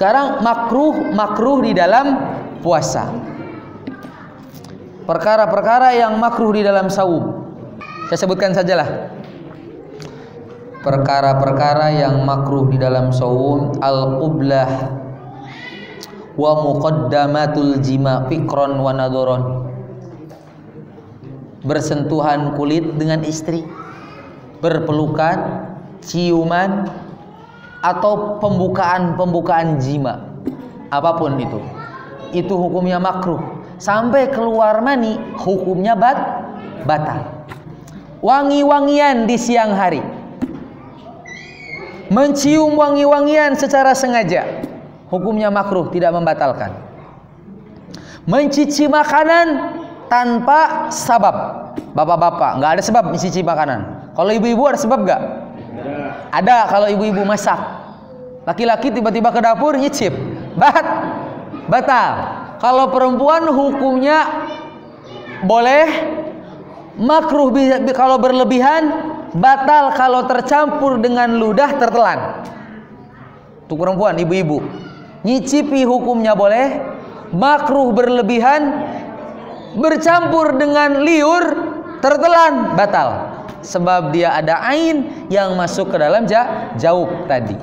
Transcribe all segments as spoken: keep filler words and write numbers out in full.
Sekarang makruh makruh di dalam puasa. Perkara-perkara yang makruh di dalam saum. Saya sebutkan sajalah. Perkara-perkara yang makruh di dalam saum: al-qublah wa muqaddamatul jima fikron wa nadharon. Bersentuhan kulit dengan istri, berpelukan, ciuman, atau pembukaan-pembukaan jima, apapun itu, itu hukumnya makruh. Sampai keluar mani, hukumnya bat, batal. Wangi-wangian di siang hari, mencium wangi-wangian secara sengaja, hukumnya makruh, tidak membatalkan. Mencici makanan tanpa sebab, bapak-bapak, nggak ada sebab mencici makanan. Kalau ibu-ibu ada sebab nggak? Ada. Kalau ibu-ibu masak, laki-laki tiba-tiba ke dapur nyicip, bat, batal. Kalau perempuan hukumnya boleh, makruh kalau berlebihan, batal kalau tercampur dengan ludah tertelan. Untuk perempuan, ibu-ibu, nyicipi hukumnya boleh, makruh berlebihan, bercampur dengan liur tertelan, batal. Sebab dia ada ain yang masuk ke dalam jaub tadi.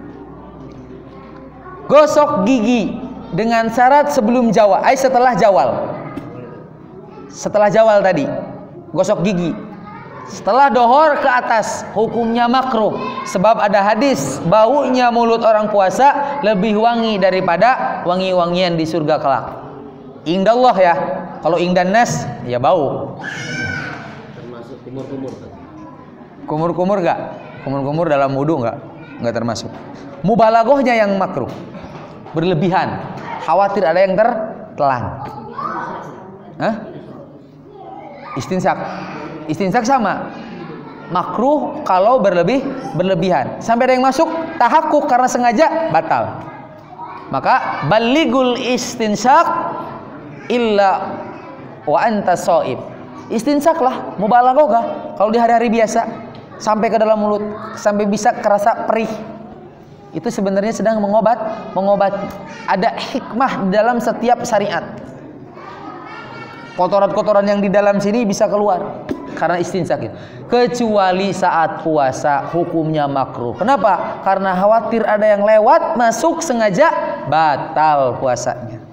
Gosok gigi dengan syarat sebelum jawal, ay setelah jawal. Setelah jawal tadi, gosok gigi. Setelah dohor ke atas, hukumnya makruh. Sebab ada hadis, baunya mulut orang puasa lebih wangi daripada wangi-wangian di surga kelak. Indallah ya. Kalau ingdan nas, ya bau. Termasuk kumur-kumur. Kumur-kumur enggak? Kumur-kumur dalam wudu enggak? Enggak termasuk. Mubalaghahnya yang makruh. Berlebihan. Khawatir ada yang tertelan. Hah? Istinsak. Istinsak sama. Makruh kalau berlebih berlebihan. Sampai ada yang masuk tahakkuk karena sengaja, batal. Maka baligul istinsak illa wa anta shaib. Istinsaklah, mubalaghah kalau di hari-hari biasa sampai ke dalam mulut, sampai bisa kerasa perih. Itu sebenarnya sedang mengobat, mengobati. Ada hikmah dalam setiap syariat. Kotoran-kotoran yang di dalam sini bisa keluar karena istinsak. Kecuali saat puasa, hukumnya makruh. Kenapa? Karena khawatir ada yang lewat, masuk sengaja, batal puasanya.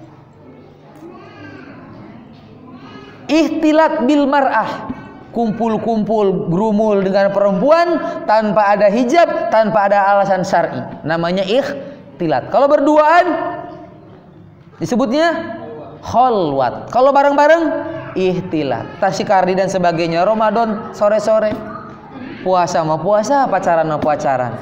Ihtilat bil mar'ah, kumpul-kumpul gerumul dengan perempuan tanpa ada hijab, tanpa ada alasan syar'i, namanya ikhtilat. Kalau berduaan disebutnya kholwat. Kalau bareng-bareng ihtilat. Tasyikardi dan sebagainya. Ramadan sore-sore, puasa mau puasa, pacaran mau pacaran.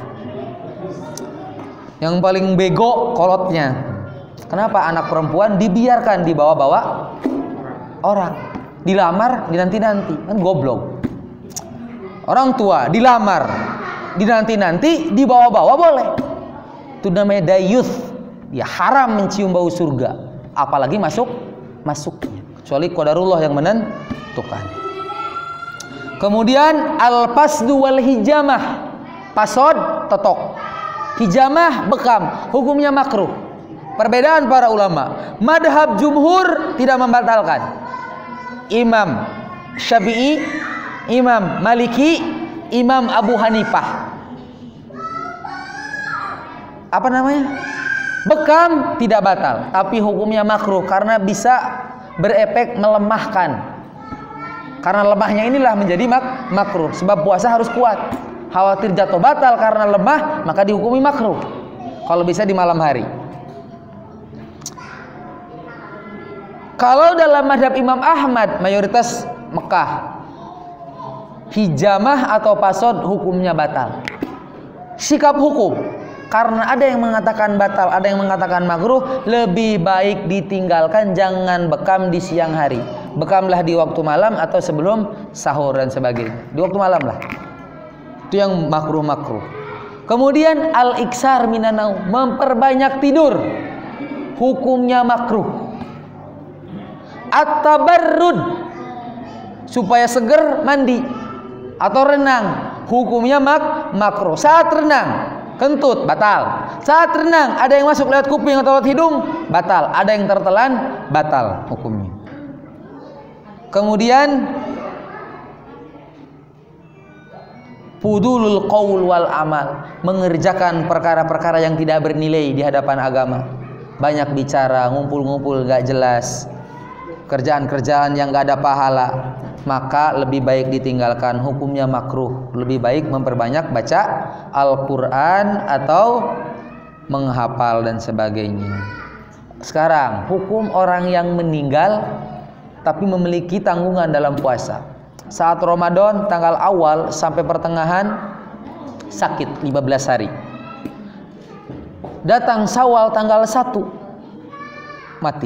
Yang paling bego kolotnya. Kenapa anak perempuan dibiarkan dibawa-bawa orang? Dilamar, dinanti-nanti, kan goblok. Orang tua dilamar, dinanti-nanti, dibawa-bawa boleh. Itu namanya dayuth. Dia haram mencium bau surga, apalagi masuk masuknya. Kecuali qadarullah yang menentukan. Kemudian al-pasdu wal hijamah, pasod, totok. Hijamah, bekam, hukumnya makruh. Perbedaan para ulama. Madhab jumhur tidak membatalkan. Imam Syafi'i, Imam Maliki, Imam Abu Hanifah. Apa namanya? Bekam tidak batal, tapi hukumnya makruh karena bisa berefek melemahkan. Karena lemahnya inilah menjadi mak makruh. Sebab puasa harus kuat. Khawatir jatuh batal karena lemah, maka dihukumi makruh. Kalau bisa di malam hari. Kalau dalam mazhab Imam Ahmad, mayoritas Mekah, hijamah atau pasod hukumnya batal. Sikap hukum, karena ada yang mengatakan batal, ada yang mengatakan makruh, lebih baik ditinggalkan, jangan bekam di siang hari. Bekamlah di waktu malam atau sebelum sahur dan sebagainya. Di waktu malam lah. Itu yang makruh-makruh. Kemudian al-iksar minanau, memperbanyak tidur, hukumnya makruh. At-tabarrud, supaya seger mandi atau renang, hukumnya mak makruh. Saat renang kentut batal, Saat renang ada yang masuk lewat kuping atau lewat hidung, batal. Ada yang tertelan, batal hukumnya. Kemudian fudulul qaul wal amal, mengerjakan perkara-perkara yang tidak bernilai di hadapan agama. Banyak bicara, ngumpul-ngumpul gak jelas, kerjaan-kerjaan yang gak ada pahala, maka lebih baik ditinggalkan, hukumnya makruh. Lebih baik memperbanyak baca Al-Quran atau menghafal dan sebagainya. Sekarang hukum orang yang meninggal tapi memiliki tanggungan dalam puasa. Saat Ramadan tanggal awal sampai pertengahan sakit lima belas hari. Datang Syawal tanggal satu mati.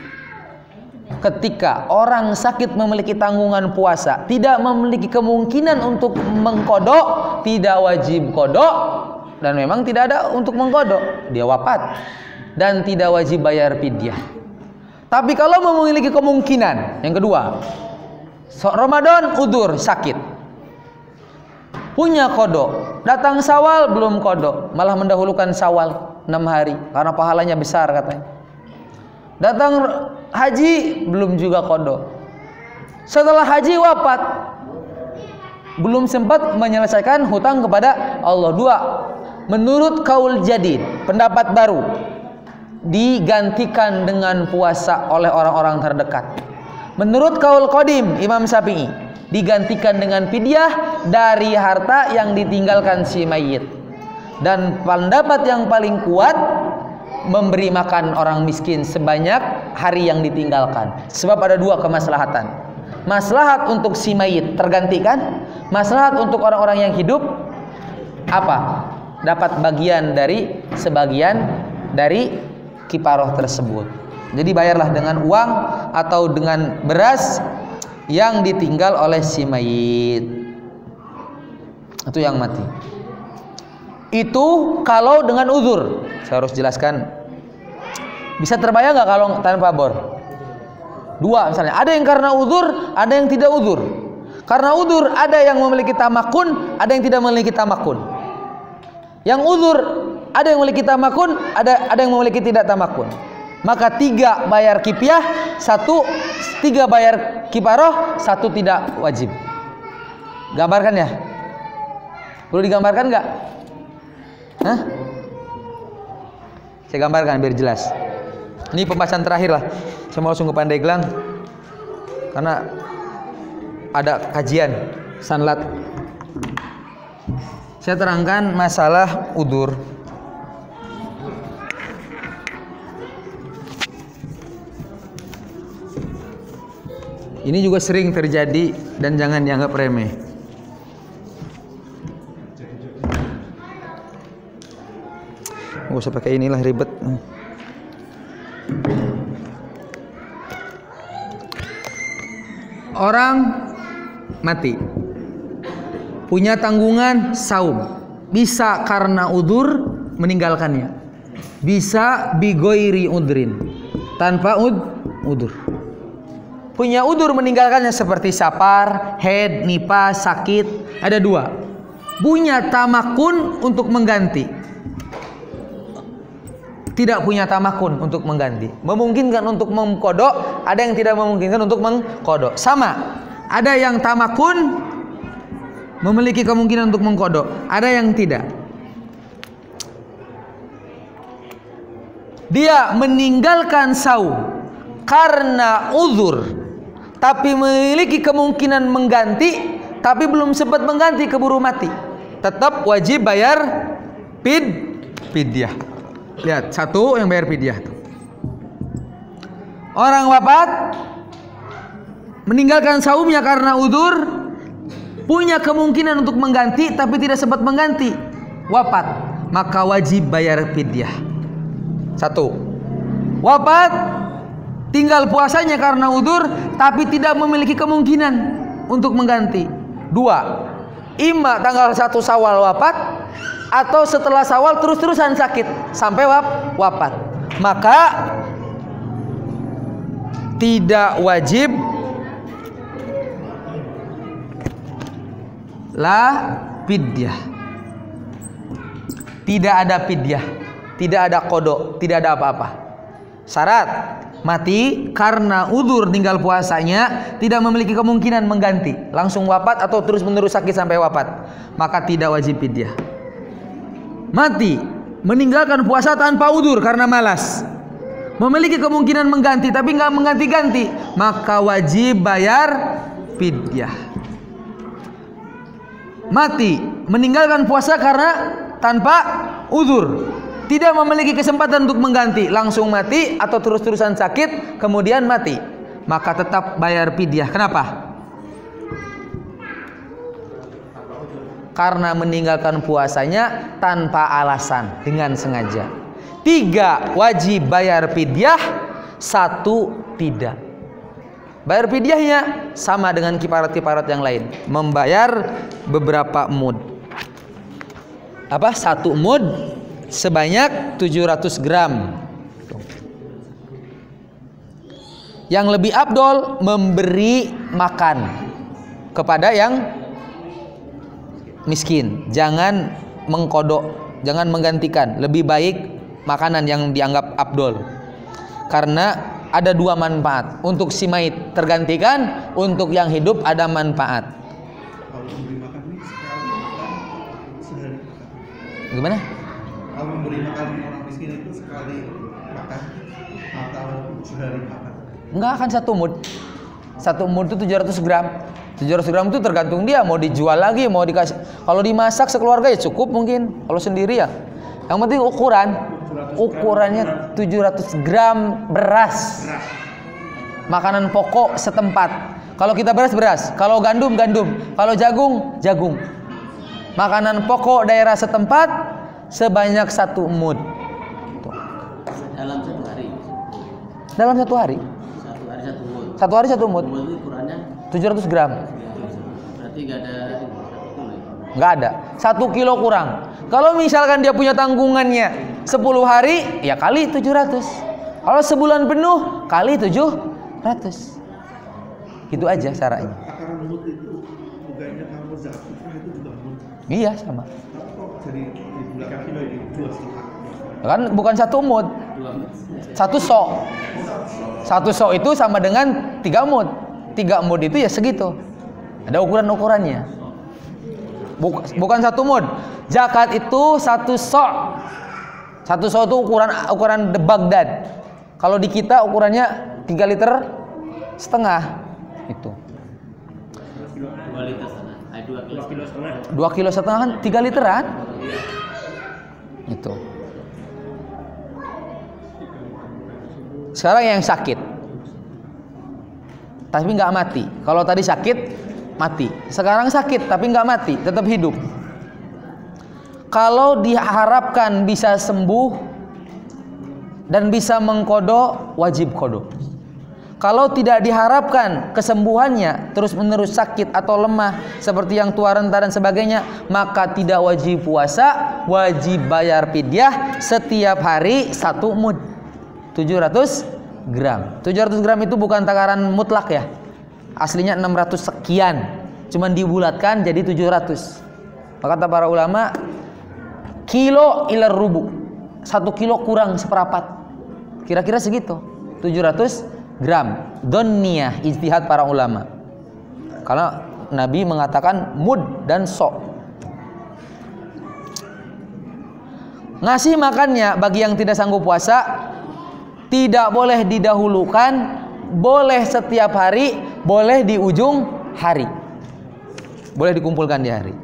Ketika orang sakit memiliki tanggungan puasa, tidak memiliki kemungkinan untuk mengkodok, tidak wajib kodok, dan memang tidak ada untuk mengkodok, dia wafat dan tidak wajib bayar fidyah. Tapi kalau memiliki kemungkinan, yang kedua, Ramadan udur sakit, punya kodok, datang Syawal belum kodok, malah mendahulukan Syawal enam hari karena pahalanya besar katanya. Datang haji belum juga kodok, setelah haji wafat belum sempat menyelesaikan hutang kepada Allah. Dua, menurut kaul jadid, pendapat baru, digantikan dengan puasa oleh orang-orang terdekat. Menurut kaul qadim Imam Syafi'i, digantikan dengan fidyah dari harta yang ditinggalkan si mayit. Dan pendapat yang paling kuat, memberi makan orang miskin sebanyak hari yang ditinggalkan. Sebab ada dua kemaslahatan. Maslahat untuk si mayit tergantikan, maslahat untuk orang-orang yang hidup apa? Dapat bagian dari sebagian dari kiparoh tersebut. Jadi bayarlah dengan uang atau dengan beras yang ditinggal oleh si mayit. Itu yang mati. Itu kalau dengan uzur. Saya harus jelaskan. Bisa terbayang nggak kalau tanpa bor? Dua misalnya. Ada yang karena uzur, ada yang tidak uzur. Karena uzur ada yang memiliki tamakun, ada yang tidak memiliki tamakun. Yang uzur ada yang memiliki tamakun, ada ada yang memiliki tidak tamakun. Maka tiga bayar kipiah, satu tiga bayar kiparoh, satu tidak wajib. Gambarkan ya? Perlu digambarkan nggak? Hah? Saya gambarkan biar jelas. Ini pembahasan terakhir lah. Saya mau langsung ke Pandeglang karena ada kajian sanlat. Saya terangkan masalah udur. Ini juga sering terjadi dan jangan dianggap remeh. Gak usah pakai inilah, ribet. Orang mati, punya tanggungan saum, bisa karena udur meninggalkannya, bisa bigoiri udrin, tanpa ud udur. Punya udur meninggalkannya seperti sapar, head, nifas, sakit. Ada dua. Punya tamakun untuk mengganti, tidak punya tamakun untuk mengganti. Memungkinkan untuk mengkodok, ada yang tidak memungkinkan untuk mengkodok. Sama, ada yang tamakun memiliki kemungkinan untuk mengkodok, ada yang tidak. Dia meninggalkan saum karena uzur, tapi memiliki kemungkinan mengganti, tapi belum sempat mengganti, keburu mati, tetap wajib bayar fid fidyah. Lihat, satu yang bayar fidyah tuh. Orang wafat meninggalkan saumnya karena uzur, punya kemungkinan untuk mengganti tapi tidak sempat mengganti, wafat, maka wajib bayar fidyah. Satu, wafat tinggal puasanya karena uzur tapi tidak memiliki kemungkinan untuk mengganti. Dua, imma tanggal satu Syawal wafat atau setelah Syawal terus-terusan sakit sampai waf wafat, maka tidak wajib la fidyah. Tidak ada fidyah. tidak ada kodok, tidak ada apa-apa. Syarat mati karena udzur tinggal puasanya, tidak memiliki kemungkinan mengganti, langsung wafat atau terus menerus sakit sampai wafat, maka tidak wajib fidyah. Mati meninggalkan puasa tanpa udzur karena malas, memiliki kemungkinan mengganti tapi nggak mengganti-ganti, maka wajib bayar fidyah. Mati meninggalkan puasa karena tanpa udzur, tidak memiliki kesempatan untuk mengganti, langsung mati atau terus-terusan sakit kemudian mati, maka tetap bayar fidyah. Kenapa? Karena meninggalkan puasanya tanpa alasan, dengan sengaja. Tiga wajib bayar fidyah, satu tidak. Bayar fidyahnya sama dengan kifarat-kifarat yang lain, membayar beberapa mud. Apa? Satu mud sebanyak tujuh ratus gram. Yang lebih afdol memberi makan kepada yang miskin, jangan mengkodok, jangan menggantikan. Lebih baik makanan yang dianggap afdol, karena ada dua manfaat. Untuk si mayit tergantikan, untuk yang hidup ada manfaat. Kalau memberi makan ini sekali sehari makan. Gimana? Kalau memberi makan orang miskin itu sekali makan atau sehari makan? Enggak, akan satu mud. Satu mud itu tujuh ratus gram. tujuh ratus gram itu tergantung dia mau dijual lagi, mau dikasih. Kalau dimasak sekeluarga ya cukup mungkin. Kalau sendiri ya. Yang penting ukuran. Ukurannya tujuh ratus gram beras. Makanan pokok setempat. Kalau kita beras beras, kalau gandum gandum, kalau jagung jagung. Makanan pokok daerah setempat sebanyak satu mud. Tuh. Dalam satu hari. Dalam satu hari. Satu hari satu mud. Satu hari satu mud. Mud itu ukurannya tujuh ratus gram. berarti nggak ada satu kilo. Nggak ada. Satu kilo kurang. Kalau misalkan dia punya tanggungannya sepuluh hari, ya kali tujuh ratus. Kalau sebulan penuh, kali tujuh ratus. Gitu aja caranya. Takaran mud itu bukannya kalau zakat fitrah itu juga mud. Iya sama. Tapi kok jadi di bulan kilo ini dua setengah? Kan bukan satu mud, Dua mud. satu sok. Satu sok itu sama dengan tiga mud. Tiga mud itu ya segitu. Ada ukuran-ukurannya. Buk, bukan satu mud. Zakat itu satu sok. Satu sok itu ukuran ukuran de Baghdad. Kalau di kita ukurannya tiga liter setengah itu. Dua liter setengah. Eh, dua kilo setengah. Dua kilo setengah kan tiga literan. Itu. Sekarang yang sakit, tapi nggak mati. Kalau tadi sakit mati, sekarang sakit tapi nggak mati, tetap hidup. Kalau diharapkan bisa sembuh dan bisa mengkodok, wajib kodok. Kalau tidak diharapkan kesembuhannya, terus menerus sakit atau lemah seperti yang tua renta dan sebagainya, maka tidak wajib puasa, wajib bayar fidyah setiap hari satu mud, tujuh ratus gram. tujuh ratus gram itu bukan takaran mutlak ya, aslinya enam ratus sekian, cuman dibulatkan jadi tujuh ratus. Maka kata para ulama, kilo ilar rubu, satu kilo kurang seperapat, kira-kira segitu, tujuh ratus gram. Donniyah, ijtihad para ulama, karena Nabi mengatakan mud dan sok. Ngasih makannya bagi yang tidak sanggup puasa tidak boleh didahulukan, boleh setiap hari, boleh di ujung hari, boleh dikumpulkan di hari.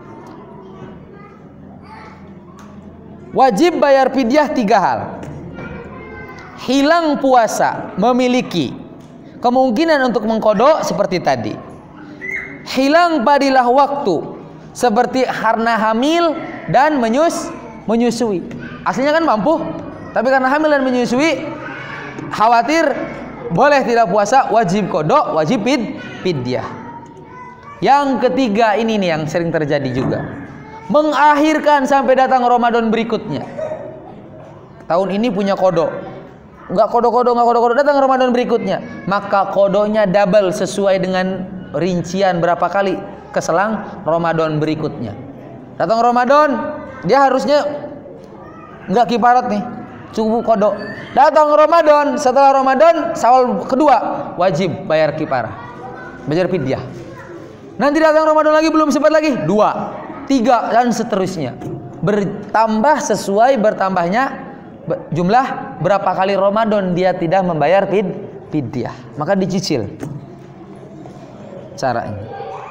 Wajib bayar fidyah tiga hal. Hilang puasa memiliki kemungkinan untuk mengkodok seperti tadi. Hilang padilah waktu seperti karena hamil dan menyus menyusui. Aslinya kan mampu, tapi karena hamil dan menyusui khawatir, boleh tidak puasa, wajib kodok, wajib fid fidyah. Yang ketiga ini nih yang sering terjadi juga, mengakhirkan sampai datang Ramadan berikutnya. Tahun ini punya kodok, nggak kodok-kodok, nggak kodok-kodok, datang Ramadan berikutnya, maka kodoknya double sesuai dengan rincian berapa kali keselang Ramadan berikutnya. Datang Ramadan, dia harusnya nggak kiparat nih, cukup kodok. Datang Ramadan, setelah Ramadan Syawal kedua wajib bayar kiparah, bayar fidyah. Nanti datang Ramadan lagi belum sempat lagi, dua, tiga dan seterusnya. Bertambah sesuai bertambahnya jumlah berapa kali Ramadan dia tidak membayar fid fidyah, maka dicicil caranya.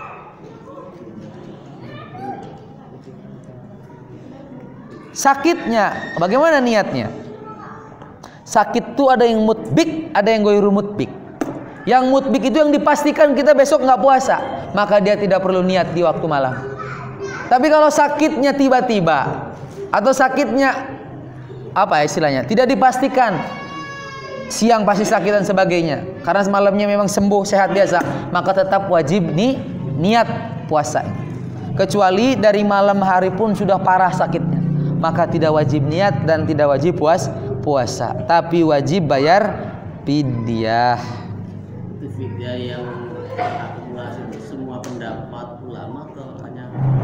Sakitnya bagaimana niatnya? Sakit itu ada yang mutbik, ada yang goiru mutbik. Yang mutbik itu yang dipastikan kita besok nggak puasa, maka dia tidak perlu niat di waktu malam. Tapi kalau sakitnya tiba-tiba atau sakitnya apa istilahnya tidak dipastikan, siang pasti sakit dan sebagainya, karena semalamnya memang sembuh sehat biasa, maka tetap wajib nih niat puasa. Kecuali dari malam hari pun sudah parah sakitnya, maka tidak wajib niat dan tidak wajib puas puasa, tapi wajib bayar fidyah. Itu fidyah yang akumulasi semua pendapat ulama atau hanya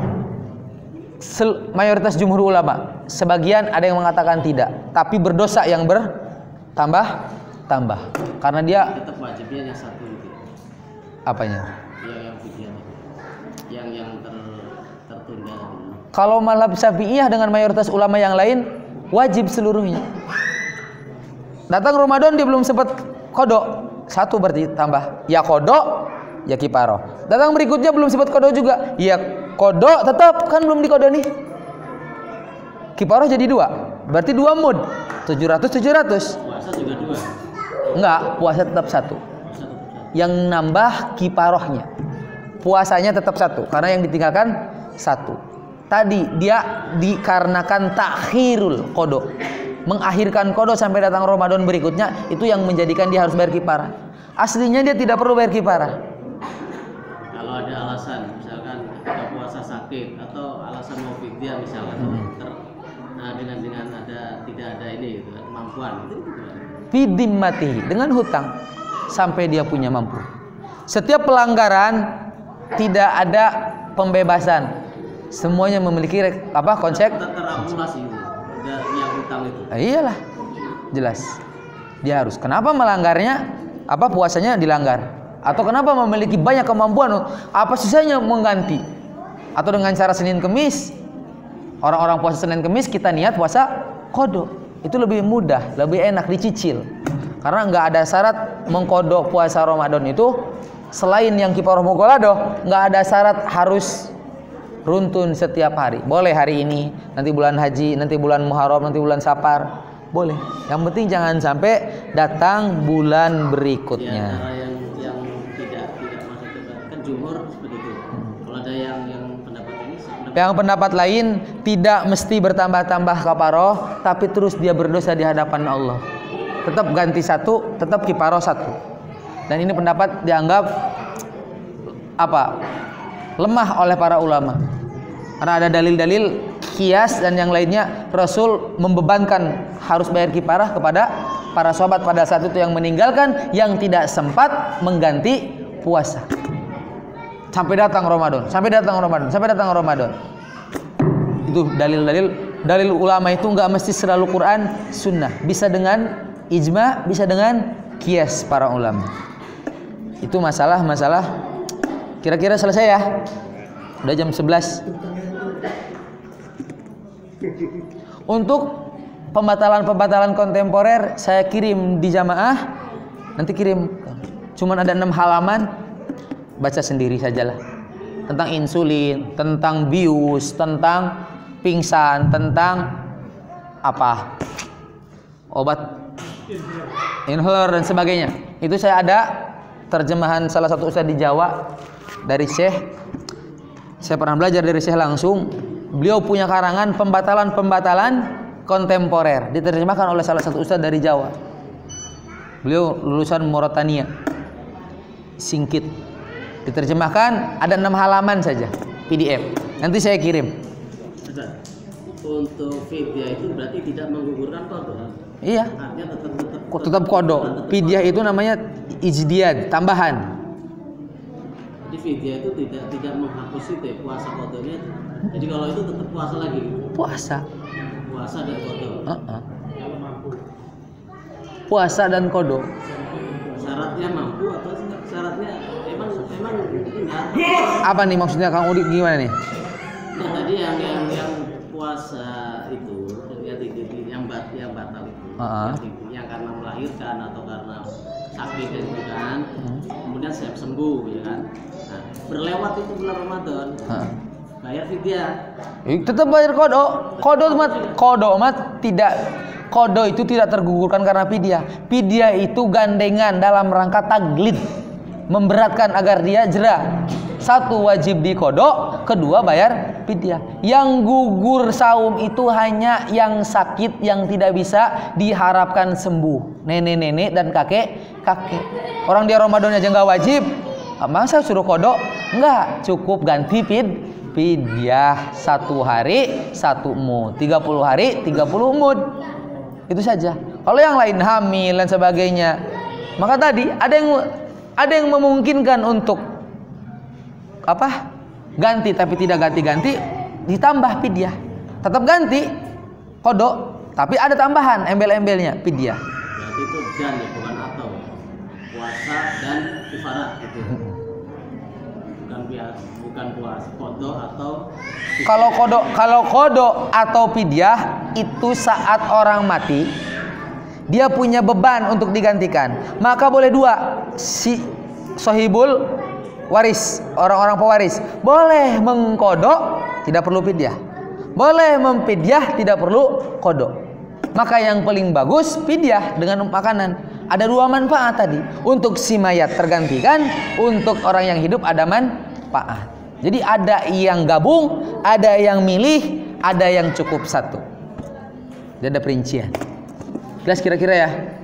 Sel mayoritas jumhur ulama. Sebagian ada yang mengatakan tidak, tapi berdosa yang bertambah tambah karena dia tetap wajibnya yang satu itu. Apanya? Yang yang fidyahnya. Yang yang ter, tertunda. Kalau mazhab Syafi'iyah dengan mayoritas ulama yang lain wajib seluruhnya. Datang Ramadan dia belum sempat kodok, satu berarti tambah. Ya kodok, ya kiparoh. Datang berikutnya belum sempat kodok juga, ya kodok tetap kan belum dikodok nih. Kiparoh jadi dua, berarti dua mud, tujuh ratus tujuh ratus. Puasa juga dua. Enggak, puasa tetap satu. Puasa tetap satu. Yang nambah kiparohnya, puasanya tetap satu karena yang ditinggalkan satu. Tadi dia dikarenakan takhirul kodok, mengakhirkan kodok sampai datang Ramadan berikutnya, itu yang menjadikan dia harus bayar kiparah. Aslinya dia tidak perlu bayar kiparah. Kalau ada alasan, misalkan ada puasa sakit atau alasan mau fidyah misalkan, Hmm. ter, nah dengan dengan ada tidak ada ini gitu, kemampuan itu. Fidim mati dengan hutang sampai dia punya mampu. Setiap pelanggaran tidak ada pembebasan, semuanya memiliki apa konsep. Ter, terakumulasi itu, ada yang hutang itu. Nah, iyalah, jelas dia harus. Kenapa melanggarnya? Apa puasanya dilanggar? Atau kenapa memiliki banyak kemampuan? Apa susahnya mengganti? Atau dengan cara Senin Kemis, orang-orang puasa Senin Kemis kita niat puasa kodok, itu lebih mudah, lebih enak dicicil. Karena nggak ada syarat mengkodok puasa Ramadan itu selain yang kiparah mughalladhah, nggak ada syarat harus runtun setiap hari. Boleh hari ini, nanti bulan haji, nanti bulan Muharram, nanti bulan Safar, boleh. Yang penting jangan sampai datang bulan Di berikutnya. antara yang yang tidak tidak masuk ke kan jumhur seperti itu. Kalau ada yang yang pendapat ini, pendapat Yang pendapat lain tidak mesti bertambah-tambah kaparoh, tapi terus dia berdosa di hadapan Allah. Tetap ganti satu, tetap kiparoh satu. Dan ini pendapat dianggap apa? Lemah oleh para ulama. Karena ada dalil-dalil kias dan yang lainnya, Rasul membebankan harus bayar kiparah kepada para sahabat pada saat itu yang meninggalkan, yang tidak sempat mengganti puasa. Sampai datang Ramadan, sampai datang Ramadan, sampai datang Ramadan. Itu dalil-dalil dalil ulama itu nggak mesti selalu Quran, sunnah. Bisa dengan ijma, bisa dengan kias para ulama. Itu masalah-masalah. Kira-kira selesai ya? Udah jam sebelas. Untuk pembatalan-pembatalan kontemporer saya kirim di jamaah. Nanti kirim. Cuman ada enam halaman. Baca sendiri sajalah. Tentang insulin, tentang bius, tentang pingsan, tentang apa? Obat inhaler dan sebagainya. Itu saya ada terjemahan salah satu ustaz di Jawa dari Syekh. Saya pernah belajar dari Syekh langsung. Beliau punya karangan pembatalan-pembatalan kontemporer, diterjemahkan oleh salah satu ustaz dari Jawa. Beliau lulusan Mauritania, Singkit. Diterjemahkan ada enam halaman saja P D F. Nanti saya kirim. Ustaz, untuk fidyah itu berarti tidak menggugurkan kodok. Iya. Artinya tetap tetap Kok tetap kodok. Fidyah itu namanya ijtihad, tambahan. Jadi fidyah itu tidak tidak menghapus itu ya, puasa kodoknya itu. Jadi kalau itu tetap puasa lagi. Puasa. puasa dan kodo. Uh-uh. Puasa dan kodo. Syaratnya mampu atau syaratnya emang emang enggak? Apa nih maksudnya Kang Udik gimana nih? Nah, tadi yang yang yang puasa itu yang yang bat yang batal itu, Uh-huh. yang, yang karena melahirkan atau karena sakit dan gitu kan, Hmm. kemudian saya sembuh ya kan. Nah, berlewat itu bulan Ramadan, Uh-huh. bayar fidyah. Eh, tetap bayar kodo. Kodo mat kodo mat tidak kodo itu tidak tergugurkan karena pidyah. Pidyah itu gandengan dalam rangka taglid, memberatkan agar dia jera. Satu wajib dikodok, kedua bayar fidyah. Yang gugur saum itu hanya yang sakit yang tidak bisa diharapkan sembuh, nenek-nenek dan kakek-kakek. Orang dia Ramadan aja nggak wajib, masa suruh kodok? Enggak, cukup ganti fid fidyah satu hari satu mud, tiga puluh hari tiga puluh mud. Itu saja. Kalau yang lain hamil dan sebagainya, maka tadi ada yang ada yang memungkinkan untuk apa? Ganti tapi tidak ganti-ganti, ditambah fidyah. Tetap ganti kodok, tapi ada tambahan embel-embelnya fidyah. Berarti itu dan ya, bukan atau puasa dan kifarat gitu. Bukan bias, bukan puasa kodo atau Kalau kodo kalau kodo atau fidyah itu saat orang mati, dia punya beban untuk digantikan. Maka boleh dua, si sohibul waris, orang-orang pewaris boleh mengkodok, tidak perlu fidyah. Boleh memfidyah, tidak perlu kodok. Maka yang paling bagus fidyah dengan makanan. Ada dua manfaat tadi. Untuk si mayat tergantikan, untuk orang yang hidup ada manfaat. Jadi ada yang gabung, ada yang milih, ada yang cukup satu. Jadi ada perincian. Jelas kira-kira ya?